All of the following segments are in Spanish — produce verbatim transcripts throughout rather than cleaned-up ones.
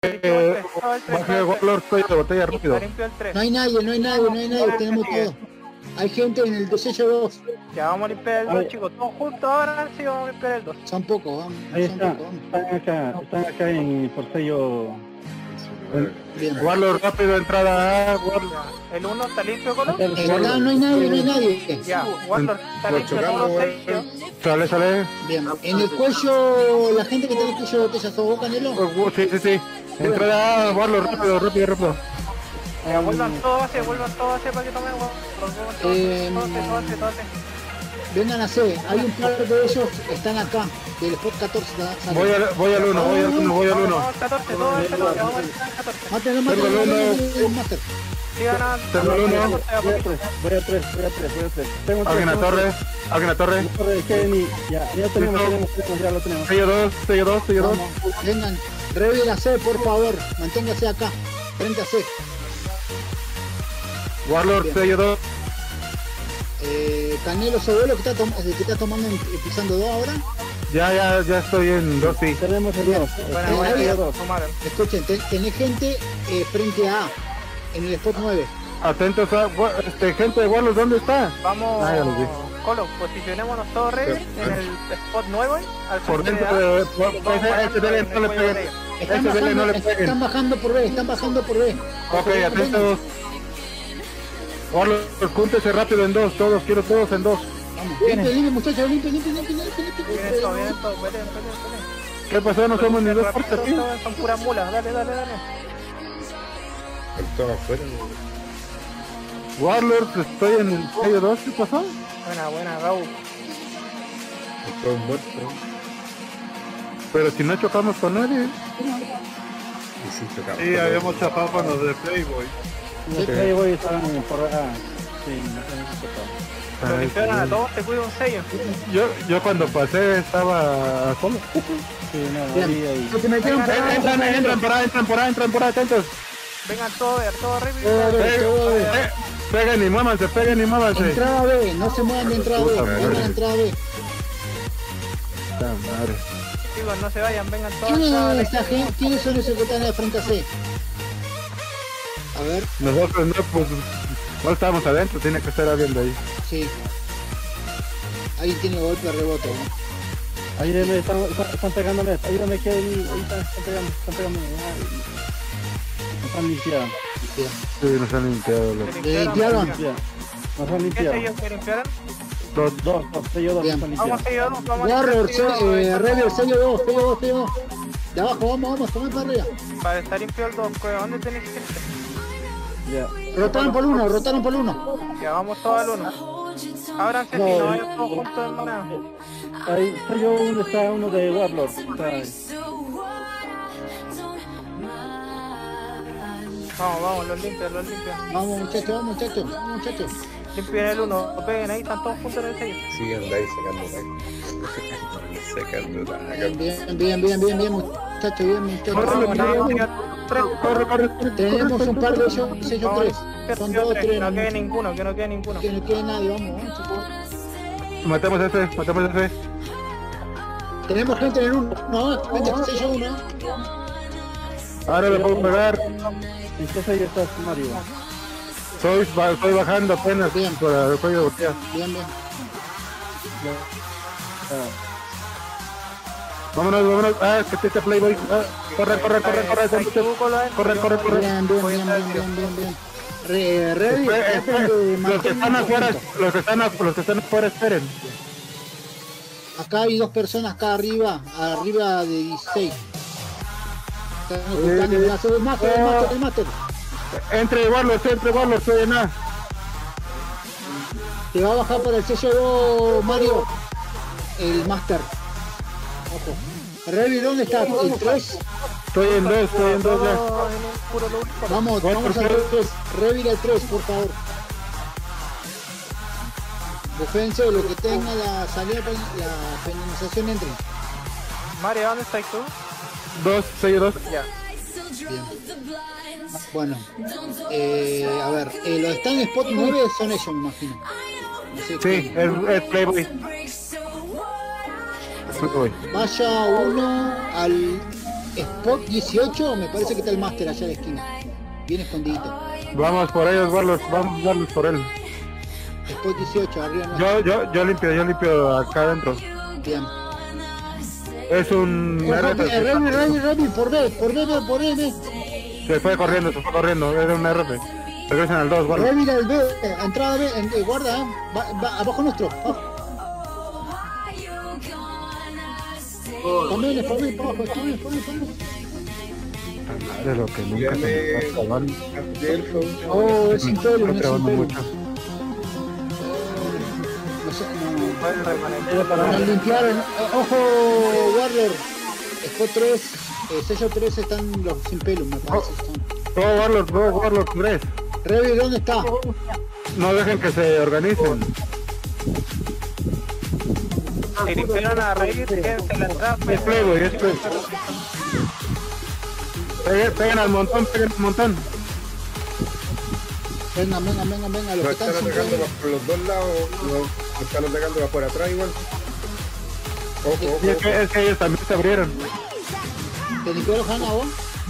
Eh, baje el Warlord, estoy de botella rápido. No hay nadie, no hay nadie, no hay nadie, tenemos todo. Hay gente en el sello dos. Ya vamos a limpiar el dos, chicos, todos juntos ahora sí vamos a limpiar el dos. Son pocos, vamos. Ahí son está, pocos, vamos. están acá, están acá en por sello. Bien. Warlord rápido, entrada A, Warlord. El uno está limpio, Colo. Eh, acá no hay nadie, no hay nadie. Ya, Warlord está limpio, todos los sellos. Sale, sale. Bien, en el cuello, la gente que tiene el cuello de botella, ¿sos vos, Canelo? Sí, sí, sí. Entrada A, Warlord, rápido, rápido, rápido. Ya, vuelvan todos hacia, vuelvan todos hacia para que tomen agua. Eh, Todos hacia, todos hacia, todos hacia. Vengan a C, hay un par de ellos que están acá, del spot catorce. Sale. Voy al, voy al uno, voy al uno, voy al uno. Vamos, catorce, todos hacia, todos hacia, vamos al catorce. Mátenlo, Tengo el mátenlo, uno. mátenlo, Master. Sigan a... Tengo el uno. Voy a tres, voy a tres, voy a tres, voy a tres. Tengo Alguien a torre, alguien a torre. Torre de Kenny, ya, ya tenemos, tenemos, tenemos, ya lo tenemos. Sello dos, sello dos, sello dos. Vamos, vengan, Revel a C, por favor, manténgase acá, frente a C. Warlord, Bien. sello dos. Eh, Canelo, ¿sos vos lo que está, tom que está tomando, pisando dos ahora? Ya, ya, ya estoy en dos, sí. Tenemos el dos. Bueno, Eh, bueno, ahí- ya tomaron. Escuchen, ten, tenés gente eh, frente a A, en el spot nueve. Atentos a, este, gente de Warlord, ¿dónde está? Vamos, Ah, ya lo vi. Colo, posicionémonos todos ready en el spot nuevo, al Por frente dentro de A. de... por- ese- ese dele no le peguen. Están Ese dele no bajando, le peguen. están bajando por B, están bajando por B. Ok, atentos. Warlord, júntese rápido en dos, todos, quiero todos en dos. Vamos, limpio, limpio, muchachos, limpio, limpio, limpio, limpio, limpio. Vienen todos, vienen todos, peleen, peleen, peleen. ¿Qué pasó? No somos ni dos Rápido, partes aquí. todos son puras mulas, dale, dale, dale. Estaba afuera. Warlord, estoy en el sello dos, ¿qué pasó? Buena, buena, Gau. Estoy muerto. Pero si no chocamos con nadie. Y sí, chocamos. Sí, habíamos chapado con los de Playboy. Los Playboy estaban por acá. Sí, no tenemos que tocar. Lo Ay, limpiaron a sí. todos, te cuido un sello. Yo, yo cuando pasé estaba solo. Sí, no, Bien. ahí, ahí. Se metieron por Entran, entran, entran por ahí, entran por ahí, entran por ahí, atentos. Vengan todos, a ver, todos Eh, rápido. eh, Eh, Peguen y muévanse, peguen y muévanse. Entrada B, no se muevan de entrada B, Puta vengan madre. a entrada B. Puta madre. Chicos, no se vayan, vengan todos. ¿Quiénes hasta son la esa izquierda. gente? ¿Quiénes son esos que están en la frente a C? A ver, Nosotros no, pues, no estamos adentro, tiene que estar alguien de ahí. sí. Alguien tiene golpe de rebote, ¿no? Ayúdenme, están, están, están pegándome, ayúdenme que ahí, ahí están, están pegando, están pegando. Nos han limpiado, Bien. Sí, nos han limpiado los Se Eh, limpiaron. limpiado. Nos han ¿Qué limpiado. sellos que limpiaron? dos. Dos, dos, sello dos, Bien. nos han limpiado. Vamos, sello dos, vamos a Warrior, limpiar sello eh, dos, Rebel, vamos. sello dos, sello dos, sello dos. De abajo, vamos, vamos, tomen para arriba. Para estar limpio el dos, ¿dónde tenéis gente? Ya. Rotaron por uno, rotaron por uno. Ya vamos todos al uno. Ábranse No, si no eh. vayan todos juntos en manada. Ahí, sello uno está uno de Warlord. Está ahí. Vamos, vamos, los limpian, los limpian. Vamos muchachos, vamos muchachos, vamos muchachos. Limpien el uno, lo peguen ahí, están todos juntos en el sello. Siguen de ahí sacando la Sacando la Bien, bien, bien, bien, bien, bien, muchachos, bien, muchachos. Vamos, Vamos, vamos, vamos. tres. Corre, corre, corre. Tenemos un par de ellos, sello Vamos, tres. Son dos, tres, tres. no no, quede mucho. ninguno, que no quede ninguno. Que no quede nadie, vamos, vamos chicos. Matemos ese, matemos ese. Tenemos gente en el uno, no, gente sello uno. Ahora le puedo pegar. ¿En qué sello estás, Mario? Soy, ba- estoy bajando apenas Bien. por el cuello de botella. Bien, bien. Vámonos, vámonos. Ah, que este Playboy. Ah, corre, corre, corre, corre. Ahí tú, Colo, eh. Corre, corre, corre. Bien, bien, bien, bien, bien, bien, bien. Re, ready, Espera, traten espera. de Los que mantener están un afuera, poquito. los que están, af- los que están afuera, esperen. Acá hay dos personas acá arriba, arriba de dieciséis. Están ocultando el brazo del máster, el máster, el máster. Entre Warlord, entre Warlord, estoy en A. Te va a bajar para el sello dos, Mario. El máster. Ojo. Revi, ¿dónde está? El tres. Estoy en dos, estoy en dos ya. Todo en un puro loop. Vamos, Voy vamos por al tres. tres. Revi al tres, por favor. Defensa, lo que tenga la salida, la penalización entre. Mario, ¿dónde estás tú? Dos, sello dos. Ya. Bien. Bueno, eh, a ver, eh, los que están en spot nueve son ellos, me imagino. No sé Sí, quién. es, es Playboy. Playboy. Vaya uno al Spot dieciocho, me parece que está el Master allá a la esquina. Bien escondidito. Vamos por ellos, Warlord, vamos Warlord por él. Spot dieciocho, arriba no. Yo, yo, yo limpio, yo limpio acá adentro. Bien. Es un R P. Remy, Remy, Remy, por B, por B, por B. Se fue corriendo, se fue corriendo, era un R P. Regresan al dos, Warlord. Remy del B, entrada B, en, eh, guarda, eh. Va, va, abajo nuestro. Abajo. También es por B, por abajo, también, por B, por B. De lo que nunca se me está acabando. Oh, es Imperium, es Trabajando Imperium. mucho. No sé, Fue el no. remanente. Para limpiar, eh, ojo, Warlord. Spot tres, eh, sello tres están los Imperium, me parece. Están. Go Warlord, go Warlord tres. Remy, ¿dónde está? No dejen que se organicen. Si limpiaron a Revit, quédense en la entrada. Es Playboy, es Playboy. Peguen, peguen al montón, peguen al montón. Venga, venga, venga, venga, los Lo que están están sin atacando Remy. por los dos lados, lo, lo están atacando por atrás igual. Ojo, ojo, Y es que, es que ellos también se abrieron. ¿Te limpiaron, Hanna, vos?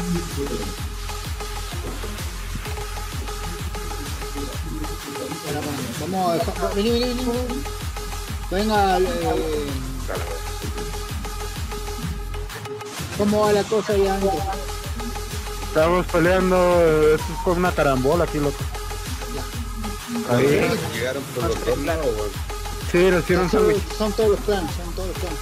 Espera, vamos a dejar. Vení, vení, vení. vení. Venga, eh, ¿cómo va la cosa ahí antes? Estamos peleando, eh, esto es como una carambola aquí, loco. Ahí. llegaron por los dos lados, weón. Sí, nos hicieron Son, sándwich. son todos los clans, son todos los clans.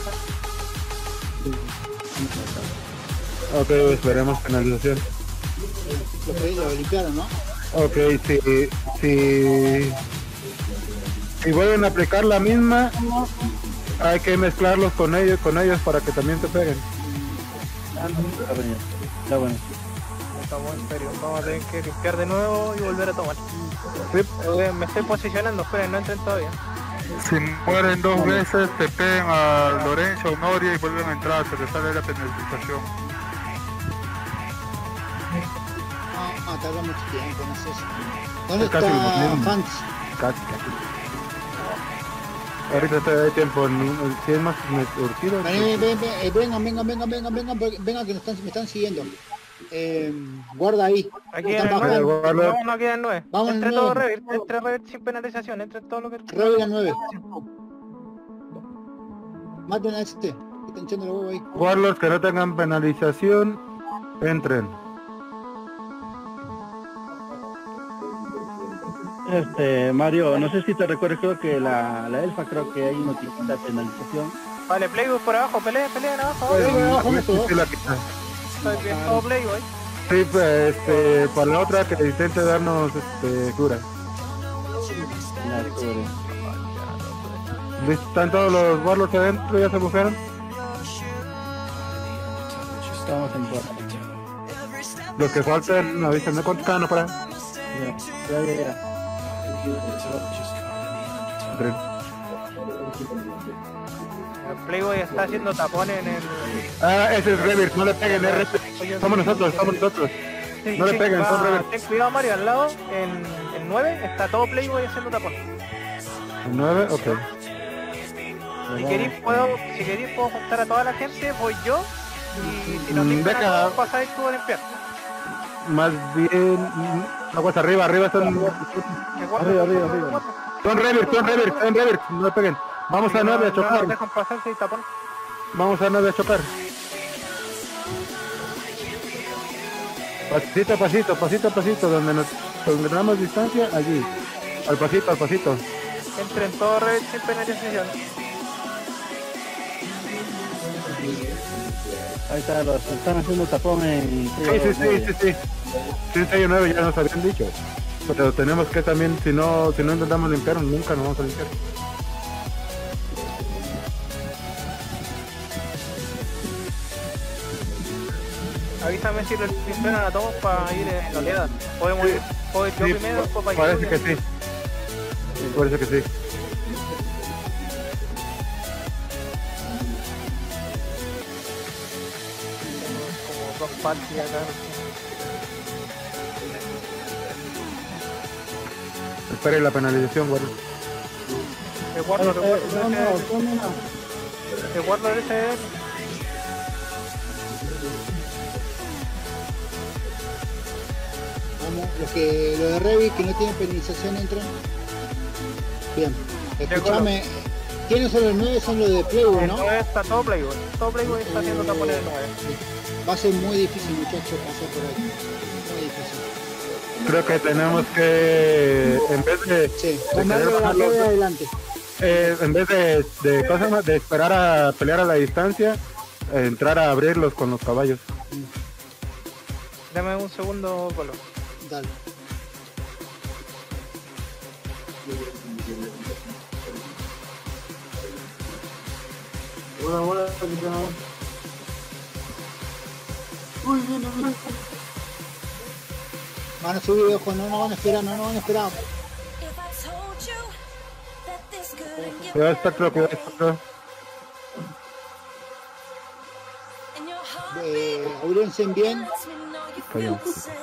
Ok, esperemos penalización. Lo que lo limpiaron, ¿no? Ok, si, si, si vuelven a aplicar la misma, hay que mezclarlos con ellos, con ellos para que también te peguen. Está bueno. Estamos en serio, vamos a tener que limpiar de nuevo y volver a tomar. Sí. Eh, Me estoy posicionando, esperen, no entren todavía. Si mueren dos veces, te pegan a Lorenzo o Noria y vuelven a entrar, se les sale la penalización. Ah, ah, tarda mucho tiempo, no sé eso. ¿Dónde Es casi lo está mismo. Fans? Casi, casi. Ahorita te da tiempo, en- si es más me- urgido. Vení, ven, ven, ven, eh, vengan, vengan, vengan, vengan, vengan, vengan que nos están, me están siguiendo. Eh, guarda ahí. Aquí en Están el bajando. nueve, Guarda. vamos, no quedan nueve. Vamos en Entre el todo nueve. Revit, entre Revit sin penalización, entre todo lo que... Revit al nueve. Maten a este, que está hinchando el huevo ahí. Warlords que no tengan penalización, entren. Este, Mario, no sé si te recuerdas, creo que la, la elfa creo que hay noticia penalización. Vale, Playboy por abajo, peleen, peleen abajo. Pues, abajo. abajo, Sí, nuestro, sí la quita. Está bien, todo Playboy. Sí, pues, este, para la otra que intente darnos este, cura. La sobre. ¿Listo? ¿Están todos los Warlords adentro? ¿Ya se buscaron? Estamos en cuarto. Los que faltan, avísenme cuántos quedan para. Ya, ya, ya, ya. Entren. El Playboy está haciendo tapón en el... Ah, ese es Revert, no le peguen, es Revert. Somos nosotros, somos nosotros. Sí, No le sí, peguen, va- son Revert. Ten cuidado, Mario, al lado, en el nueve, está todo Playboy haciendo tapón. ¿El nueve? Ok. Si queréis, puedo, si queréis, puedo juntar a toda la gente, voy yo, y si nos Mm, limpian a deja- todos, pasáis tú a limpiar. Más bien... mm, Aguas arriba, arriba son... Que guarda, Arriba, arriba, guarda, arriba. guarda. Son Revert, son Revert, son Revert. No le peguen. Vamos a Si no- nueve a no nos chocar. dejan pasarse y tapón. Vamos a nueve a chocar. Pasito a pasito, pasito a pasito, donde nos donde tenemos distancia, allí. Al pasito, al pasito. Entren todos Revit sin penalización. Ahí está, los están haciendo tapón en... Sí, sí, sí, sí, sí. treinta y nueve ya nos habían dicho. Pero tenemos que también, si no, si no intentamos limpiar, nunca nos vamos a limpiar. Avísame si lo limpiaron a todos para ir en oleada. Podemos ir, puedo ir yo Sí, primero, después para parece que sí. Parece que sí. Como dos parties acá. Espere la penalización, guarda. El guardo, el guardo, No, no, no, no. el guardo ese. Vamos, los que los de Revit que no tienen penalización entran. Bien. Escúchame, ¿quiénes son los nueve? Son los de Playboy, ¿no? Está todo Playboy. Todo Playboy está haciendo tapones de nueve. Va a ser muy difícil, muchachos, pasar por ahí. Muy difícil. Creo que tenemos que, en vez de, Sí, de tomarlo querer de bajarlo, adelante. eh, en vez de, de, ¿cómo se llama? De esperar a pelear a la distancia, eh, entrar a abrirlos con los caballos. Dame un segundo, Polo. Dale. Buena, buena, uy, viene, viene. Van a subir, ojo, no, no van a esperar, no, no van a esperar. Cuidado, espectro, cuidado, espectro. Eh, aurense bien. Cayó.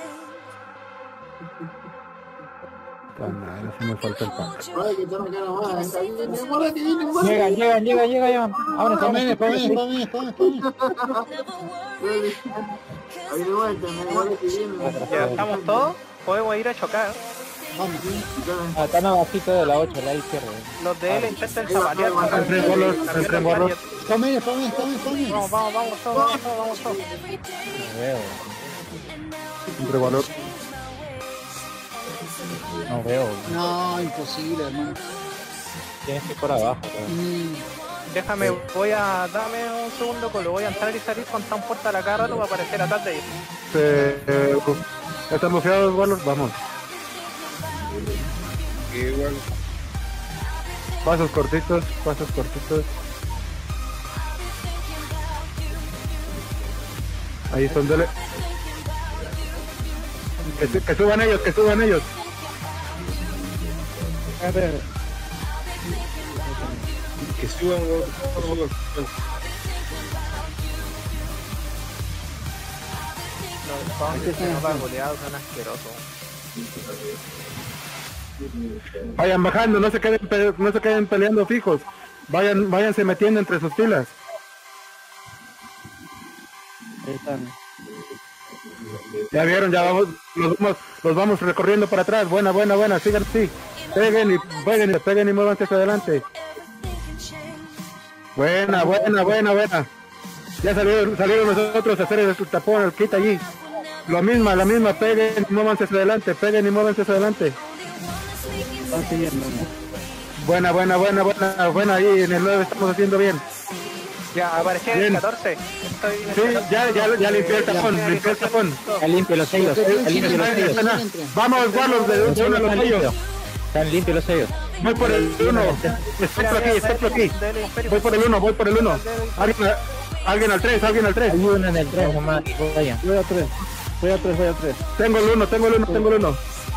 Ahora sí me falta el pan. Ay, que está acá nomás, ahí viene, guarda que viene, guarda. Llega, llega, llega, llega, ya. Ahora Spameen, estamos. spameen, spameen, spameen, spameen. Ahí de vuelta, me guarda que viene. Ya estamos todos. Podemos ir a chocar. Vamos. Ah, están abajito de la ocho, la izquierda. Los de él intentan zapalear. Entre bolos, entre bolos. Spameen, spameen, spameen, spameen. Vamos, vamos, vamos todos, vamos todos, vamos todos. No veo, Entre bolos. no veo. No, imposible, hermano. Tienes que ir por abajo. Pero... Mm, Déjame, voy a... Dame un segundo, Colo. Voy a entrar y salir con tan puerta a la cara, va a aparecer atrás de ellos. Eh, eh, ¿Están bufiados, bolos? Vamos. Igual. Pasos cortitos, pasos cortitos. Ahí son, dele. Que, su- que suban ellos, que suban ellos. A ver, Que suban, que suban. Los zombies que no van goleados son asquerosos. Vayan bajando, no se queden, pe- no se queden peleando fijos. Vayan, váyanse metiendo entre sus filas. ahí están. Ya vieron, ya vamos, los vamos, los vamos recorriendo para atrás. Buena, buena, buena, sigan así. Peguen y peguen y peguen y muévanse hacia adelante. Buena, buena, buena, buena. Ya salieron, salieron nosotros a hacer el tapón, el kit allí. Lo misma, la misma, peguen y muévanse hacia adelante, peguen y muévanse hacia adelante. Están siguiendo, ¿no? Buena, buena, buena, buena, buena, ahí en el nueve estamos haciendo bien. Ya, apareció en Bien. el catorce. Estoy en el Sí, catorce. ya, ya, ya limpié el tapón, Ya, limpié el tapón. Ya limpio los sellos, ya limpio los sellos. Vamos, Warlord, de de uno a los sellos. Están limpios los sellos. Voy por el uno. Estoy por aquí, estoy por aquí. Voy por el uno, voy por el uno. Alguien, alguien al tres, alguien al tres. Hay uno en el tres nomás, vayan. Voy a tres, voy a tres, voy a tres. Tengo el uno, tengo el uno, tengo el uno.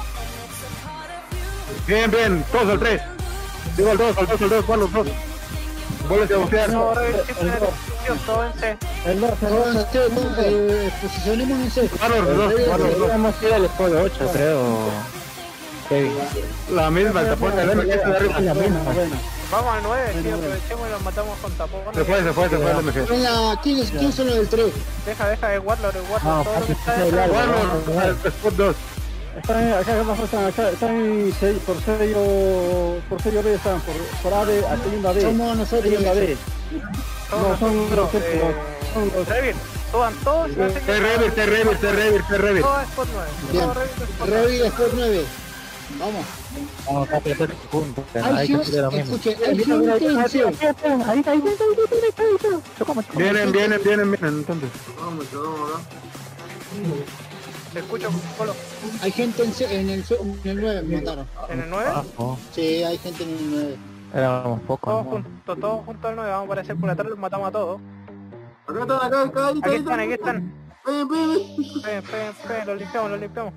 Bien, bien, todos al tres. Digo al dos, al dos, al dos, Warlord, dos. Vuelves a bufear. No, todo en C. El dos, el Todos dos. en C, todos, eh, posicionemos en C. Warlord, dos, Warlord, dos. Vamos a ir al escudo ocho, creo. Kevin. La misma, el tapón del M G de arriba. La misma, bueno. Vamos al nueve, sí, aprovechemos y los matamos con tapón. Se fue, se fue, se fue el M G. Venga, ¿quiénes, ¿quiénes son los del tres? Deja, deja, el Warlord, el Warlord, No, todo lo que papi, está sí, detrás. claro. Warlord, Spot dos. Están acá, acá están, acá están se- por sello, por sello B están, por, por A B, haciendo A B. Somos nosotros. Haciendo A B. Todos No, son nosotros, los- eh, son los- Revit, suban todos y hacen Te revir, te revir, te revir, te revir. todo a Spot nueve. Bien. Todo Revit, Spot nueve. Revit Sport nueve. Vamos. Vamos a apretar puntos. Hay Hay que Hughes, hacer lo mismo. escuchen, hay Hughes en C. Ahí, ahí, ahí, ahí, ahí. Chocamos, chocamos. Vienen, vienen, vienen, vienen, entonces. Vamos, vamos acá. Te escucho, Polo. Hay gente en, C, en, el, en el nueve, me mataron. ¿En el nueve? Ah, no, Sí, hay gente en el nueve. éramos pocos. Todos ¿no? juntos, todos juntos al nueve, vamos a aparecer por atrás, los matamos a todos. Acá están, acá, acá, ahí está, Aquí ahí están, aquí están. Ven, ven, ven. Ven, ven, ven, los limpiamos, los limpiamos.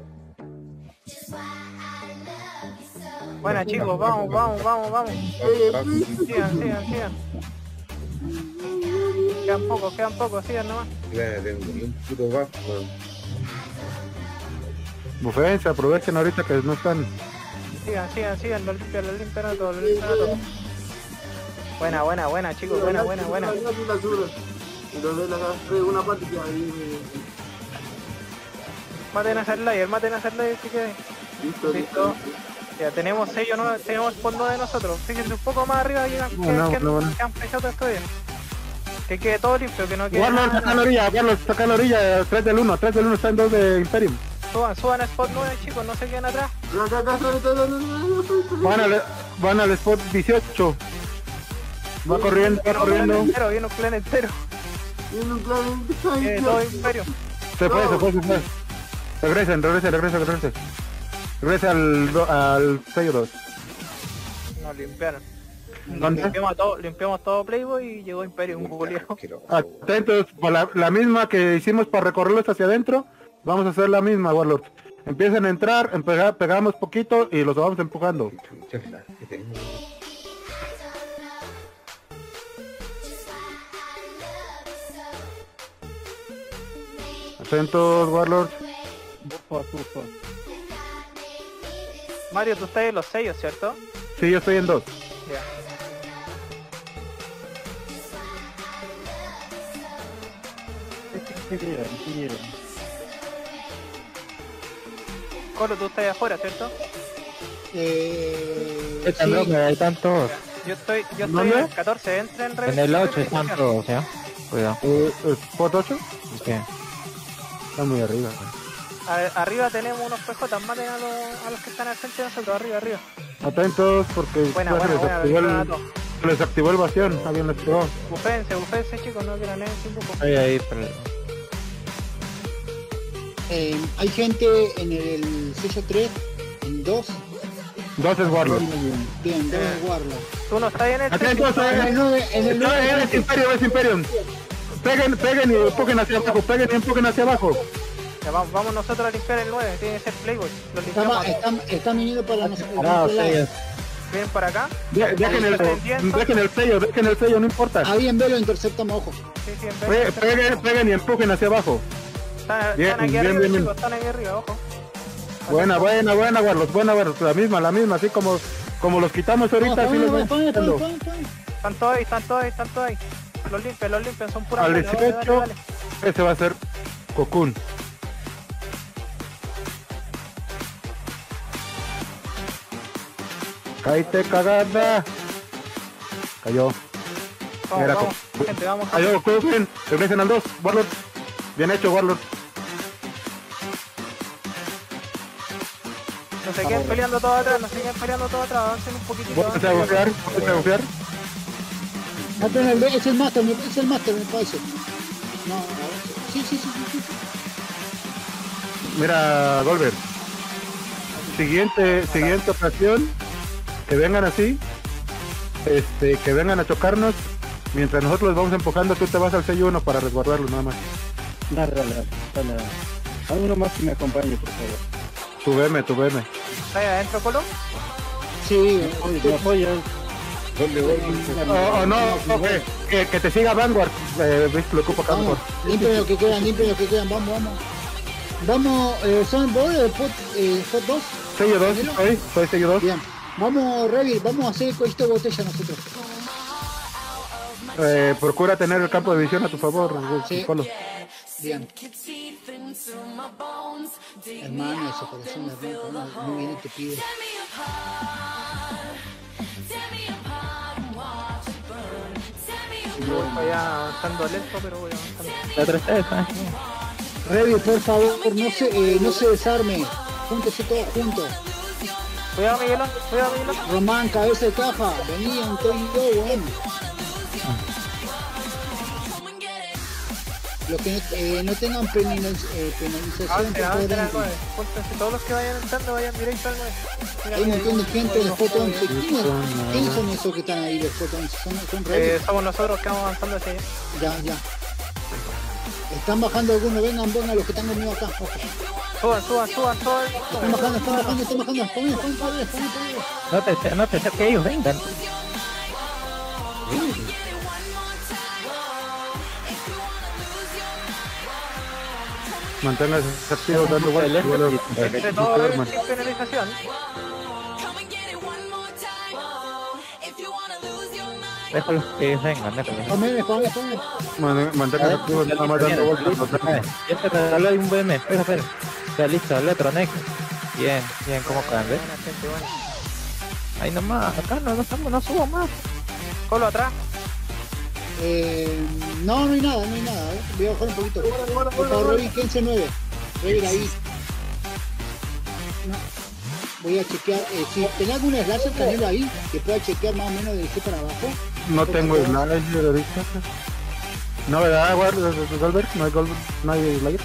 Buena chicos, vamos, vamos, vamos, vamos. Sigan, sigan, sigan. Quedan pocos, quedan pocos, sigan nomás. Ya tengo un puto buff, man. Bufense, aprovechen ahorita que no están. Sigan, sigan, sigan, lo limpian, lo limpian a todos, lo limpian a todos. Buena, buena, buena chicos, buena, buena, buena. Y los de la acá, una parte que ahí. Maten a ese Slayer, maten a ese Slayer si quieren. Listo, Listo. listo. Ya tenemos sello, no, tenemos por nueve de nosotros. Fíjense un poco más arriba llegan, que, Bueno, que, bueno, bueno. que han pesado todavía. Que quede todo limpio, que no quede Warlord, nada. saca la orilla, Warlord, saca la orilla, tres del uno, tres del uno está en dos de Imperium. Suban, suban a spot nueve, chicos, no se queden atrás. Acá, acá, acá, acá, acá, acá, acá. Van al, van al spot dieciocho. Va corriendo, va Viene un clan corriendo. entero, viene un clan entero. Viene un clan. Viene todo imperio. Se fue, se fue, se fue. Regresen, regresen, regresen, regresen. Regresen al, do- al sello dos. Nos limpiaron. ¿Dónde? Limpiamos a todo, limpiamos todo Playboy y llegó Imperio, un culiao. Atentos, por la, la misma que hicimos para recorrerlos hacia adentro, vamos a hacer la misma, Warlord. Empiezan a entrar, empega- pegamos poquito y los vamos empujando. Atentos, Warlord. Bufo, bufo. Mario, tú estás en los sellos, ¿cierto? Sí, yo estoy en dos. Ya. ¿Qué quieren? ¿Qué quieren? Colo, tú estás afuera, ¿cierto? Eh, Están sí. locos, ahí están todos. Yo estoy, yo estoy ¿Dónde? en el catorce, entra en En el ocho están todos, ¿ya? Cuidado. Eh, ¿Spot ocho? ¿Qué? Está muy arriba. A- arriba tenemos unos P J, maten a los, a los que están al frente de nosotros, arriba, arriba. Atentos porque Buena, ya se buena, les buena, activó buena, el, buena. se les activó el bastión, alguien les pegó. Bufense, bufense, chicos, no quieran nada sin bufo. Ahí, ahí, pero... Eh, hay gente en el sello tres, en dos, Dos es Warlord. bien, dos Warlord. Tú no estás en el Atentos, sello. En eh, el nueve, en el No, nueve, es Imperium, es Imperium. Peguen, peguen y empujen hacia abajo, peguen y empujen hacia abajo. Ya, vamos, vamos nosotros a limpiar el nueve, tiene que ser Playboy. Lo limpiamos. están, están, están viniendo para nosotros. Parados, ellos. Vienen para acá. De- Dejen el, dejen el sello, dejen el sello, no importa. Ahí en velo interceptamos, ojo. Sí, sí, en Pe- vez. Peguen, peguen y empujen hacia abajo. Están, bien, están aquí bien, arriba, bien, bien. chicos, están aquí arriba, ojo. Buena, buena, buena, Warlord, buena, Warlord. La misma, la misma, así como, como los quitamos ahorita, así los vamos quitando. Están todos ahí, están todos ahí, están todos ahí. Los limpian, los limpian, son puras Al balas, dale, dale, dieciocho, dale. ese va a ser Cocoon. Caíte cagada. Cayó. Vamos, Mira, vamos, gente, vamos. Cayó, Cocoon. Regresen al dos, Warlord. Bien hecho, Warlord. No se queden peleando todos atrás, no se queden peleando todos atrás, avancen un poquitito. Vuelve a avancen. bucear, vuelve a bucear. Maten el- Es el master, me- es el master, me parece. No, no, sí, sí, sí, sí, sí. Mira, Golver. Siguiente, siguiente ocasión, que vengan así, este, que vengan a chocarnos, mientras nosotros los vamos empujando, tú te vas al sello uno para resguardarlos nada más. Dale, dale, dale, dale, dale. Alguno más que me acompañe, por favor. Tu veme, tu veme. ¿Está ahí adentro, Colo? Sí, Oye, me apoyas. ¿Dónde voy? Oh, oh, no, no, que, que, que te siga Vanguard, eh, ves, lo ocupo acá vamos, mejor. limpien lo que quedan, limpien lo que quedan, vamos, vamos. Vamos, eh, son vos el spot, eh, spot dos. Sello dos, soy, soy sello dos. Bien, vamos, Revil, vamos a hacer esto de botella nosotros. Eh, procura tener el campo de visión a tu favor, Sí. Polo. Bien. Hermano, ese corazón, hermano, muy bien te pide. Voy avanzando lento, pero voy avanzando. La tres está. Revil, por favor, no se, eh, no se desarme. Júntese todos juntos. Cuidado, Miguelón, cuidado, Miguelón. Román, cabeza de caja, vení, un todo, weón. Los que no, eh, no tengan penaliz eh, penalización, Avance, por favor, avance al entren. nueve. Júntense, todos los que vayan entrando, vayan directo al nueve. Mira, Hay un mira, montón de ahí, gente de los Spot once. jóvenes. ¿Quiénes, ¿Quiénes son esos que están ahí, los Spot once? ¿Son, son Eh, Revil? somos nosotros que vamos avanzando hacia allá. Ya, ya. Están bajando algunos, vengan, vengan los que están conmigo acá. Ojo. Suban, suban, suban, suban. Están bajando, están bajando, están bajando. Pongan, pongan paredes, pongan paredes. No te, no te acerques que ellos vengan. Manténganse activos dando vueltas. Entre todos Revil sin penalización. Déjalos que ellos vengan, déjalos. Pongan, pongan, pongan. Manténganse activos nada más dando vueltas. Ya te regaló ahí un B M, espera, espera. Ya listo, el otro next. Bien, bien, ¿cómo caen, ves? Buena gente, buena. Ahí nomás, acá no, no estamos, no subo más. Colo atrás. Eh, no, no hay nada, no hay nada. ¿eh? Voy a bajar un poquito. Por favor, Revit, quince nueve. Revit ahí. No. Voy a chequear. Eh, si tenés algún slash Canelo ahí, que pueda chequear más o menos de aquí para abajo. No tengo slayer ahorita. No, ¿verdad, Goldberg? No hay Goldberg, no hay slayer.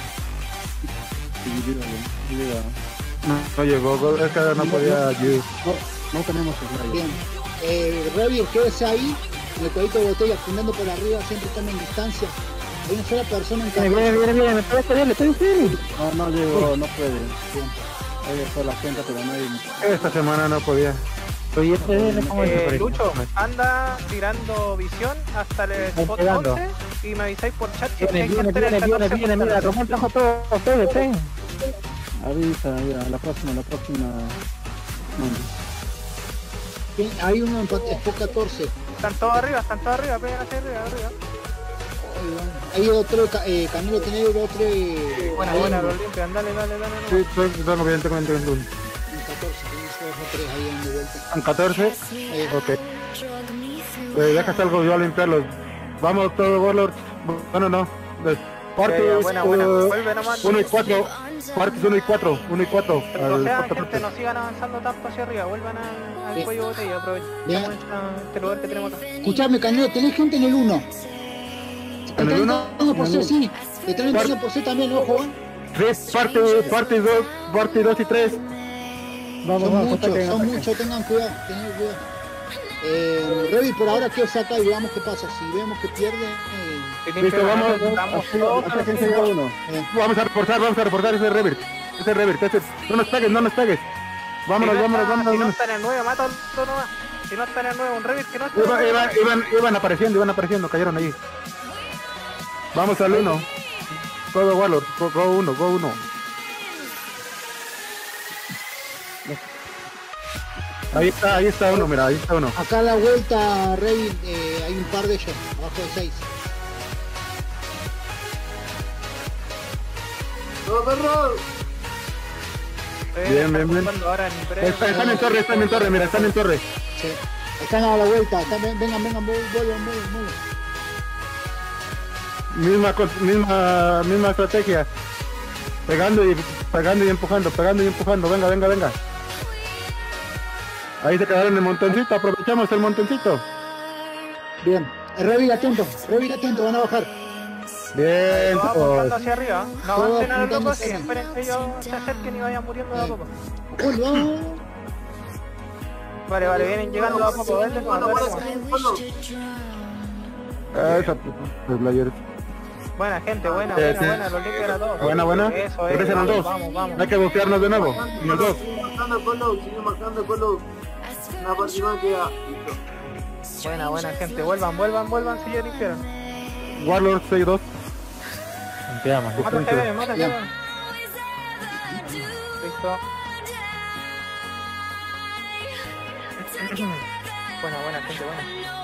No, no llegó, Goldberg, es que no podía ayudar. No, no tenemos slayer. Bien. Eh, Revit, quédese ahí. En el cuadrito de botella, apuntando por arriba, siempre estamos en distancia. Hay una sola persona en cada. Viene, viene, viene, me puede querer, le estoy diciendo. No, no llegó, no puede. Ahí dejó la cuenta, pero no hay. Esta semana no podía. Oye, este viene como Eh, Lucho, anda tirando visión hasta el spot pegando. once y me avisáis por chat si Viene, hay viene, gente en el viene, viene, catorce. viene, mira, como el trajo todo ustedes, ven. Avisa, ya, la próxima, la próxima. Mande. Bien, hay uno en spot catorce. Están todos arriba, están todos arriba, pegan hacia arriba, arriba. Hay otro, eh, Canelo tiene otro. Eh, Buena, ahí buena, en- lo limpian, dale, dale, dale. Sí, dale. estoy tengo bien, tengo bien, tengo bien. En catorce, tienes dos o tres ahí dando vuelta. En catorce, Eh, ok. Eh, deja salgo yo a limpiarlos. Vamos todos, Warlords. Bueno, no. De- Ya, ya, Partes buena, buena. eh, Vuelve nomás. uno y cuatro. Partes uno y cuatro. uno y cuatro. Pero al o sea, cuarto gente, parte. no sigan avanzando tanto hacia arriba, vuelvan al, al Bien. cuello de botella, aprovechamos Bien. esta- este lugar que tenemos acá. Escuchame, Canelo, tenés gente en el uno. ¿En el uno? por C, sí. Te están entrando por C también, ojo. ¿eh? Sí, parte, parte dos, parte dos y tres. Vamos, Son vamos, muchos, ataquen, son ataquen. muchos, tengan cuidado, tengan cuidado. Eh, Revit, por ahora que saca y veamos qué pasa. Si vemos que pierde, eh, Si Listo, limpian, vamos, estamos Así, todos hasta que los llega cinco. uno. eh, Vamos a reforzar, vamos a reforzar ese revert. Ese revert, ese. No nos pegues, no nos pegues. Vámonos, Si no vámonos, está- vámonos. Si no vámonos. está en el nueve, mata otro nomás. Si no está en el nueve, un Revit que no está en el Iban, nueve. iban, iban, iban apareciendo, iban apareciendo, cayeron ahí. Vamos al uno. Todo Warlord, go, go uno, go uno. Ahí está, ahí está uno, mira, ahí está uno. acá a la vuelta, Revit, eh, hay un par de ellos, abajo de seis. ¡No, perro! Eh, Bien, están bien, bien. buscando ahora en breve. Está- Están en torre, están en torre, mira, están en torre. Sí. Están a la vuelta, están, ven- vengan, vengan, vuelvan, vuelvan, vuelvan. Misma, cos- misma, misma estrategia. Pegando y pegando y empujando, pegando y empujando. Venga, venga, venga. Ahí se quedaron en el montoncito, aprovechamos el montoncito. Bien, Revit atento, Revit atento, van a bajar. Bien, Todos apuntando todos. hacia arriba. No Todos avancen a los apuntando locos y hacia esperen que ellos se acerquen y vayan muriendo de a poco. Vuelvan. Vale, vale, vienen llegando de a poco. Dale, dale, Bueno, dale, bueno, dale. sí, bueno. Ah, esa puta, el player. Buena gente, buena, Eh, buena, sí. buena, los limpian a todos. Buena, buena. Eso es. Regresen al Vamos, dos. vamos, vamos. Hay que buscarnos de nuevo. En el dos. Sigue marcando el colo, sigue marcando el colo. Una parte más queda. Listo. Buena, buena gente, vuelvan, vuelvan, vuelvan si ya limpiaron. Warlord seis dos. Limpiamos. Mátate, ven, mátate, Bien. ven. Listo. Buena, buena gente, buena.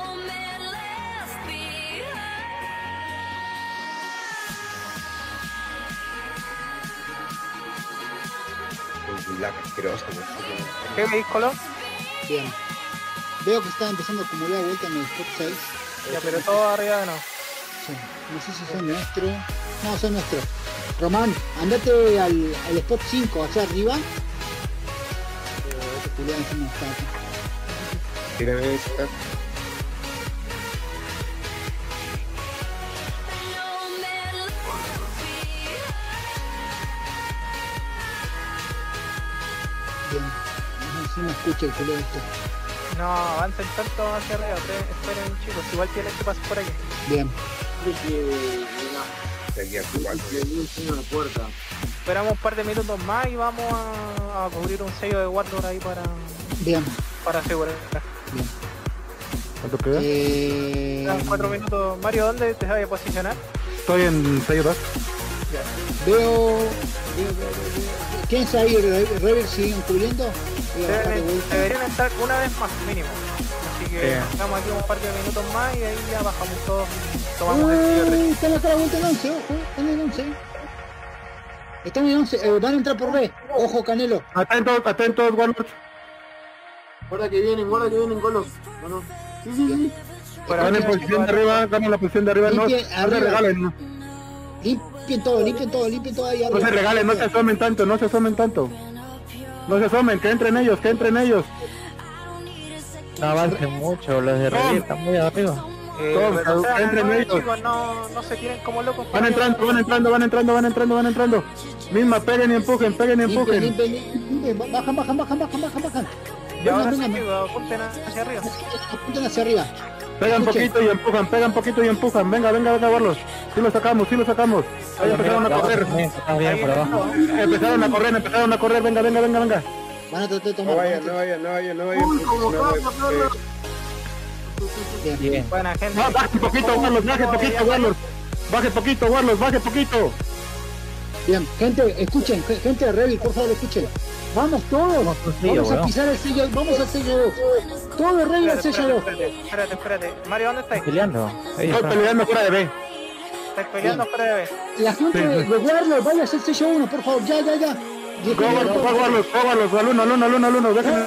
La asquerosa. ¿Qué veis, Colo? Bien. Veo que están empezando a acumular vuelta en el spot seis. Ya, pero todo arriba de no. Sí. No sé si son nuestros. No, son nuestros. Román, andate al, al spot cinco, hacia arriba. Pero este culiao encima está acá. Tírame esta. Bien. No sé si me escucha el culiao este. No, avancen tanto hacia arriba, esperen, esperen chicos, igual tienes que pasar por aquí. Bien. Creo que. Mira, Seguía jugando. que vi un signo de puerta. Esperamos un par de minutos más y vamos a, a cubrir un sello de Warlord ahí para, Bien. para asegurar. ¿Cuánto queda? Eh, Quedan cuatro minutos. Mario, ¿dónde te vas a posicionar? Estoy en seis dos. veo, veo, veo, veo, veo. ¿Quién está ahí? Re- ¿Rever siguen cubriendo? Voy a bajar de Deben- vuelta. deberían estar una vez más, mínimo. Así que Bien. estamos aquí un par de minutos más y ahí ya bajamos todos. Tomamos el sello Uy, de está en la cara vuelta el once, ojo, está en el once. Están en once, eh, van a entrar por B. Ojo, Canelo. Atentos, atentos, Warlords. Guarda que vienen, guarda que vienen, Golos. No, no. Sí, sí, sí. Ganen posición de arriba, ganen la posición de arriba, no, no Limpien, se arriba. regalen, no, Limpien todo, limpien todo, limpien todo ahí no arriba. se regalen, no se asomen tanto, no se asomen tanto. No se asomen, que entren ellos, que entren ellos. No avancen mucho, los de Revir están muy arriba. Eh, Todos, retrocedan, entren no, ellos. chicos, no, no se tiren como locos. Van entrando, van entrando, van entrando, van entrando, van entrando. Misma, peguen y empujen, peguen y Limpien, empujen. limpien, limpien. Bajan, bajan, bajan, bajan, bajan, bajan. Y ahora Vengan, sí, vengan. chicos, apunten hacia arriba. Apunten hacia arriba. Pegan Escuchen. poquito y empujan, pegan poquito y empujan. Venga, venga, venga, Warlords. Sí lo sacamos, sí lo sacamos. Ahí empezaron a correr. Estás bien por abajo. Empezaron a correr, empezaron a correr. Venga, venga, venga, venga. Van a tratar de No tomar. vayan, no vayan, no vayan, no vayan. Uy, porque como si no, caca, eh, perro. Bien. Bien. Buena gente. No, baje poquito, Warlords, baje poquito, Warlords. Baje poquito, Warlords, baje poquito. Bien, gente, escuchen, ge- gente de Revit, por favor, escuchen. Vamos todos, Vamos, sí, vamos a weón. pisar el sello, vamos al sello dos. Todo el Revit al Espérate, sello dos. espérate, espérate, espérate. Mario, ¿dónde estáis? Peleando. Ahí Estoy está. peleando fuera de B. ¿Estáis peleando fuera de B? La gente de de Warlord, vaya a hacer sello uno, por favor, ya, ya, ya. Go, Warlords, go, Warlords, go, Warlords, al uno, al uno, al uno, al uno. Déjenme.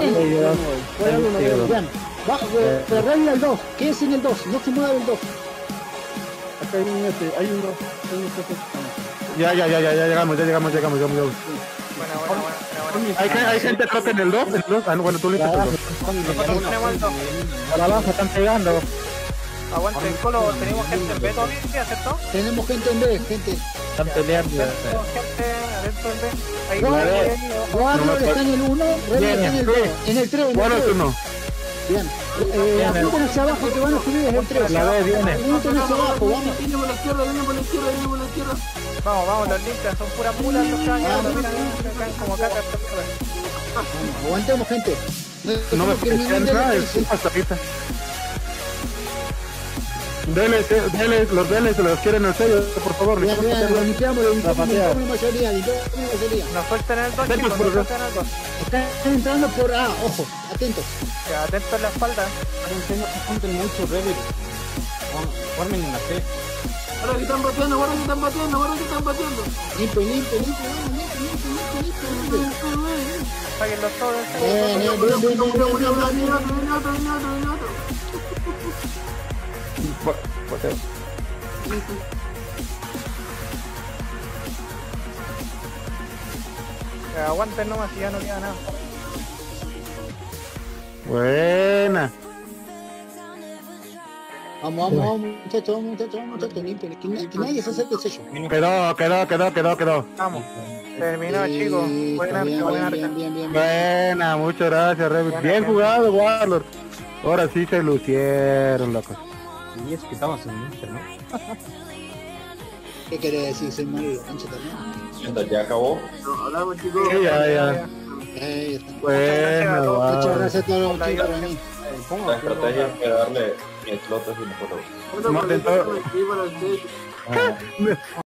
Bien, va, eh, de Revit al dos, quédense en el dos, no se mueva del dos. Acá hay un este, hay un dos, hay un dos. Ya, ya, ya, ya, ya llegamos, ya llegamos, llegamos, llegamos. llegamos. Buena, buena, buena, buena, buena. Hay, gen- hay gente, creo que en el dos. El dos. Ah, no, bueno, tú le dices el dos. Nosotros tenemos el dos. Por abajo están pegando. Aguante el colo, tenemos gente en B todavía, ¿cierto? Tenemos gente en B, gente. Están peleando. Tenemos gente adentro en B. Ahí, No, ahí, eh, ahí, ojo. Warlord está en el uno, Revit Bien, está en el dos, en el tres, en el Warlords tres. uno. Bien, eh, apunten hacia abajo que van a subir desde el tres. La B viene. Apunten hacia abajo, vamos. Viene por la izquierda, viene por la izquierda, viene por la izquierda. Vamos, vamos, los limpias, son puras mulas los que van llegando, mira, mira, caen como caca. Vamos, aguantemos, gente. No me dejemos que el nivel pueden de es defensa- un pasajita. Dele, dele, los deles se los quieren el sello, por favor. Bien, bien, lo limpiamos, lo limpiamos, pateada. limpiamos la mayoría, limpiamos la mayoría. Nos suelten el dos, Atentos, chicos, por nos favor. suelten el dos. Están entrando por A, ojo, atentos. Ya, atentos en la espalda. Ahora que están bateando, ahora que están bateando, ahora que están bateando. Limpio, limpio, limpio, vamos, limpio, limpio, limpio, limpio, limpio. Sáquenlos todos del Bien, bien, bien, bien, bien, bien, bien, bien. Viene otro, viene otro, viene otro, viene otro. Ya, aguanten nomás y ya no queda nada. Buena. Vamos, vamos, vamos, muchachos, vamos, muchachos, vamos, muchachos, limpio, que, na- que nadie se acerque al sello. Quedó, quedó, quedó, quedó, quedó. Vamos. Terminó, chicos. Listo, Buena bien, arca, buena bien, arca. bien, bien, bien. Buena, muchas gracias, Revit. Bien jugado, Warlord. Ahora sí se lucieron, locos. Y eso que estamos en Inter, ¿no? ¿Qué quiere decir? Soy malo, cancha también. ¿Ya acabó? No, hablamos, chicos. Sí, ya, ya. Ahí está. Buena, Muchas Warlord. gracias a todos los chicos por venir. La estrategia es darle mi slot y mejor. Bueno, No, por dentro- eso me escribo a las seis. Ah.